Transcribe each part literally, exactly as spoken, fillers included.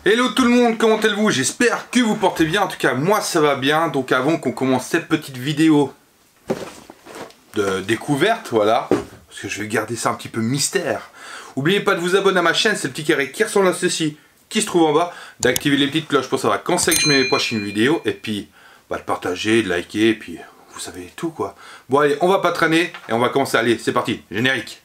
Hello tout le monde, comment allez-vous? J'espère que vous portez bien, en tout cas moi ça va bien. Donc avant qu'on commence cette petite vidéo de découverte, voilà, parce que je vais garder ça un petit peu mystère, n'oubliez pas de vous abonner à ma chaîne, c'est le petit carré qui ressemble à ceci, qui se trouve en bas, d'activer les petites cloches pour savoir quand c'est que je mets mes prochaines vidéos, et puis bah, de partager, de liker, et puis vous savez tout quoi. Bon allez, on va pas traîner, et on va commencer, allez c'est parti, générique.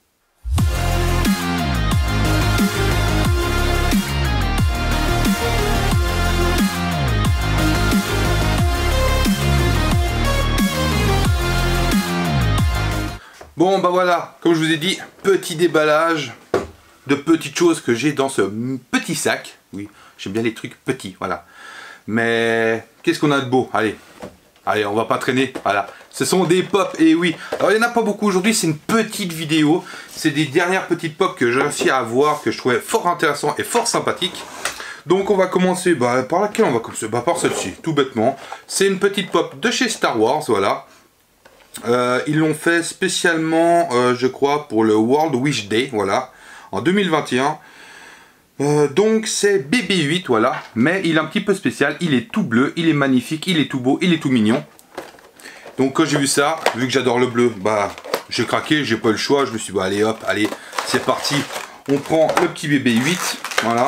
Bon bah voilà, comme je vous ai dit, petit déballage de petites choses que j'ai dans ce petit sac. Oui, j'aime bien les trucs petits, voilà. Mais qu'est-ce qu'on a de beau? Allez, allez, on va pas traîner, voilà. Ce sont des pops, et oui. Alors il n'y en a pas beaucoup aujourd'hui, c'est une petite vidéo. C'est des dernières petites pops que j'ai réussi à avoir, que je trouvais fort intéressant et fort sympathique. Donc on va commencer, bah, par laquelle on va commencer? Bah par celle-ci, tout bêtement. C'est une petite pop de chez Star Wars, voilà. Euh, ils l'ont fait spécialement, euh, je crois, pour le World Wish Day, voilà, en deux mille vingt et un. Euh, donc c'est B B huit, voilà, mais il est un petit peu spécial, il est tout bleu, il est magnifique, il est tout beau, il est tout mignon. Donc quand j'ai vu ça, vu que j'adore le bleu, bah j'ai craqué, j'ai pas eu le choix, je me suis dit, bah allez hop, allez, c'est parti. On prend le petit B B huit, voilà.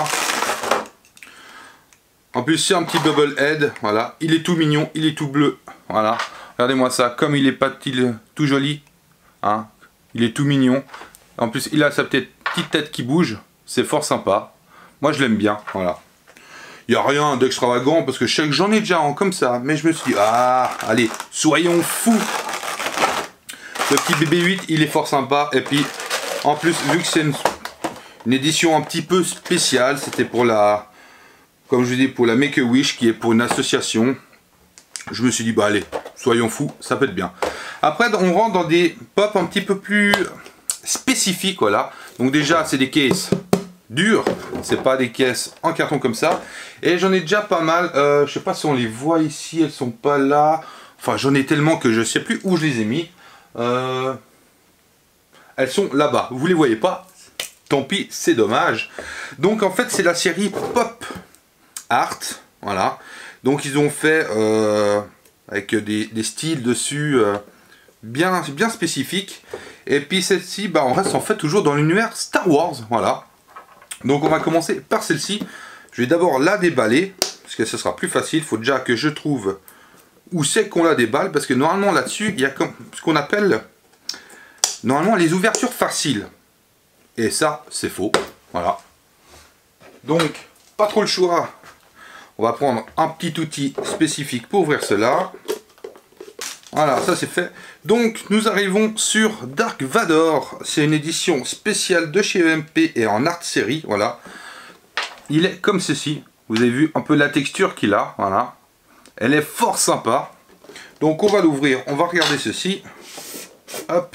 En plus c'est un petit bubble head, voilà, il est tout mignon, il est tout bleu, voilà. Regardez-moi ça, comme il est pas tout joli, hein, il est tout mignon. En plus, il a sa petite tête qui bouge, c'est fort sympa. Moi, je l'aime bien, voilà. Il n'y a rien d'extravagant, parce que je sais que j'en ai déjà un comme ça, mais je me suis dit, ah, allez, soyons fous. Le petit B B huit, il est fort sympa, et puis, en plus, vu que c'est une, une édition un petit peu spéciale, c'était pour la, comme je vous dis, pour la Make-A-Wish, qui est pour une association. Je me suis dit, bah allez, soyons fous, ça peut être bien. Après, on rentre dans des pops un petit peu plus spécifiques, voilà. Donc déjà, c'est des caisses dures, c'est pas des caisses en carton comme ça. Et j'en ai déjà pas mal, euh, je sais pas si on les voit ici, elles sont pas là. Enfin, j'en ai tellement que je sais plus où je les ai mis. Euh, elles sont là-bas, vous les voyez pas, tant pis, c'est dommage. Donc en fait, c'est la série Pop Art, voilà. Donc ils ont fait euh, avec des, des styles dessus euh, bien, bien spécifiques. Et puis celle-ci, bah, on reste en fait toujours dans l'univers Star Wars, voilà. Donc on va commencer par celle-ci. Je vais d'abord la déballer, parce que ce sera plus facile. Il faut déjà que je trouve où c'est qu'on la déballe, parce que normalement là-dessus, il y a comme, ce qu'on appelle normalement les ouvertures faciles. Et ça, c'est faux, voilà. Donc, pas trop le choix. On va prendre un petit outil spécifique pour ouvrir cela. Voilà, ça c'est fait. Donc nous arrivons sur Dark Vador. C'est une édition spéciale de chez E M P et en art série. Voilà. Il est comme ceci. Vous avez vu un peu la texture qu'il a. Voilà. Elle est fort sympa. Donc on va l'ouvrir. On va regarder ceci. Hop.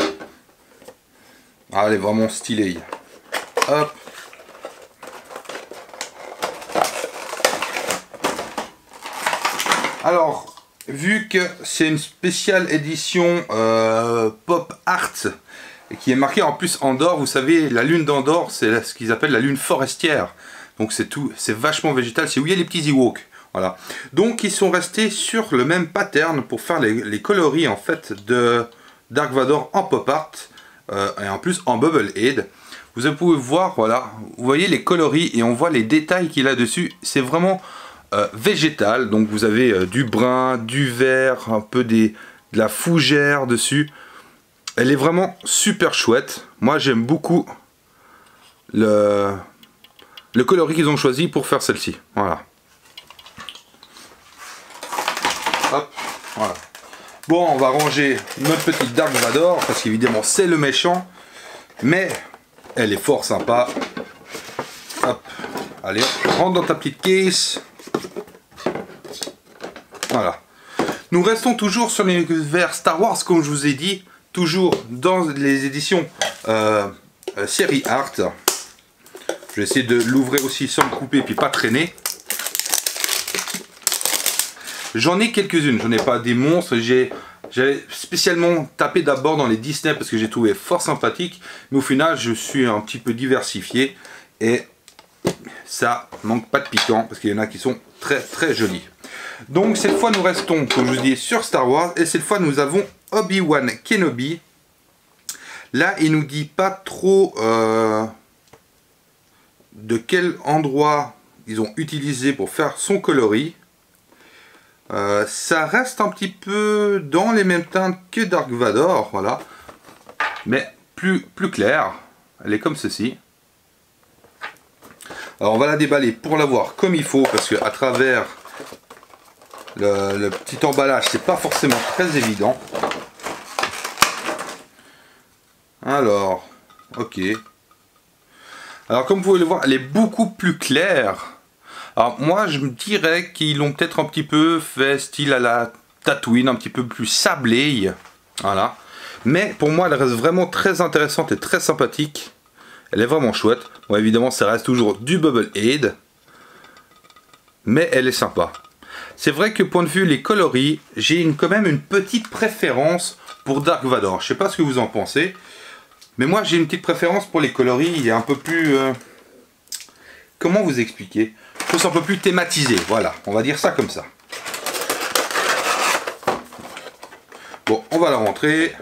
Ah, elle est vraiment stylée. Hop. Alors, vu que c'est une spéciale édition euh, Pop Art, et qui est marquée en plus Andorre, vous savez, la lune d'Andorre, c'est ce qu'ils appellent la lune forestière. Donc c'est tout, c'est vachement végétal, c'est où il y a les petits Ewoks. Voilà. Donc ils sont restés sur le même pattern pour faire les, les coloris en fait de Dark Vador en Pop Art, euh, et en plus en Bubble Head. Vous pouvez voir, voilà, vous voyez les coloris et on voit les détails qu'il a dessus, c'est vraiment... Euh, végétal, donc vous avez euh, du brun, du vert, un peu des, de la fougère dessus. Elle est vraiment super chouette. Moi j'aime beaucoup le, le coloris qu'ils ont choisi pour faire celle-ci. Voilà. Hop, voilà. Bon, on va ranger notre petite Dark Vador, parce qu'évidemment c'est le méchant, mais elle est fort sympa. Hop, allez, rentre dans ta petite case. Voilà. Nous restons toujours sur l'univers Star Wars, comme je vous ai dit, toujours dans les éditions euh, euh, série Art. Je vais essayer de l'ouvrir aussi sans me couper puis pas traîner. J'en ai quelques-unes, j'en ai pas des monstres. J'ai spécialement tapé d'abord dans les Disney parce que j'ai trouvé fort sympathique, mais au final je suis un petit peu diversifié et ça manque pas de piquant parce qu'il y en a qui sont très très jolis. Donc cette fois nous restons, comme je vous dis, sur Star Wars, et cette fois nous avons Obi-Wan Kenobi. Là il nous dit pas trop euh, de quel endroit ils ont utilisé pour faire son coloris. Euh, ça reste un petit peu dans les mêmes teintes que Dark Vador, voilà, mais plus, plus clair. Elle est comme ceci. Alors on va la déballer pour la voir comme il faut, parce que à travers le, le petit emballage c'est pas forcément très évident. Alors, ok. Alors comme vous pouvez le voir, elle est beaucoup plus claire. Alors moi je me dirais qu'ils l'ont peut-être un petit peu fait style à la Tatooine, un petit peu plus sablé. Voilà. Mais pour moi elle reste vraiment très intéressante et très sympathique. Elle est vraiment chouette. Bon évidemment ça reste toujours du Bubble Aid. Mais elle est sympa. C'est vrai que point de vue les coloris, j'ai une, quand même une petite préférence pour Dark Vador. Je sais pas ce que vous en pensez. Mais moi j'ai une petite préférence pour les coloris. Il est un peu plus... Euh... Comment vous expliquer ? Je trouve un peu plus thématisé, voilà, on va dire ça comme ça. Bon, on va la rentrer.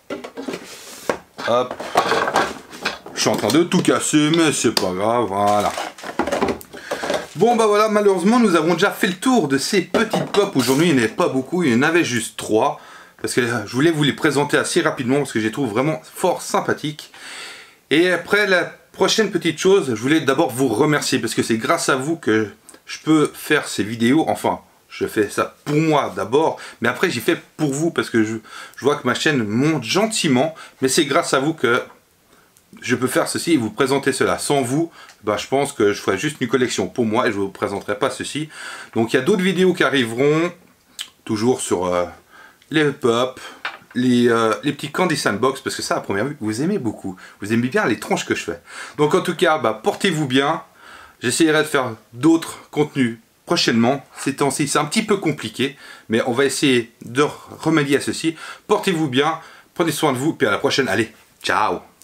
Hop. Je suis en train de tout casser, mais c'est pas grave, voilà. Bon bah voilà, malheureusement nous avons déjà fait le tour de ces petites pop. Aujourd'hui il n'y en avait pas beaucoup, il y en avait juste trois. Parce que je voulais vous les présenter assez rapidement, parce que je les trouve vraiment fort sympathiques. Et après la prochaine petite chose, je voulais d'abord vous remercier, parce que c'est grâce à vous que je peux faire ces vidéos. Enfin, je fais ça pour moi d'abord, mais après j'ai fait pour vous, parce que je, je vois que ma chaîne monte gentiment, mais c'est grâce à vous que je peux faire ceci et vous présenter cela. Sans vous, bah, je pense que je ferais juste une collection pour moi et je ne vous présenterai pas ceci. Donc il y a d'autres vidéos qui arriveront, toujours sur euh, les pop, Les, euh, les petits Candy Sandbox, parce que ça à première vue vous aimez beaucoup, vous aimez bien les tronches que je fais. Donc en tout cas bah, portez-vous bien, j'essaierai de faire d'autres contenus prochainement. Ces temps-ci c'est un petit peu compliqué, mais on va essayer de remédier à ceci. Portez-vous bien, prenez soin de vous, puis à la prochaine, allez, ciao.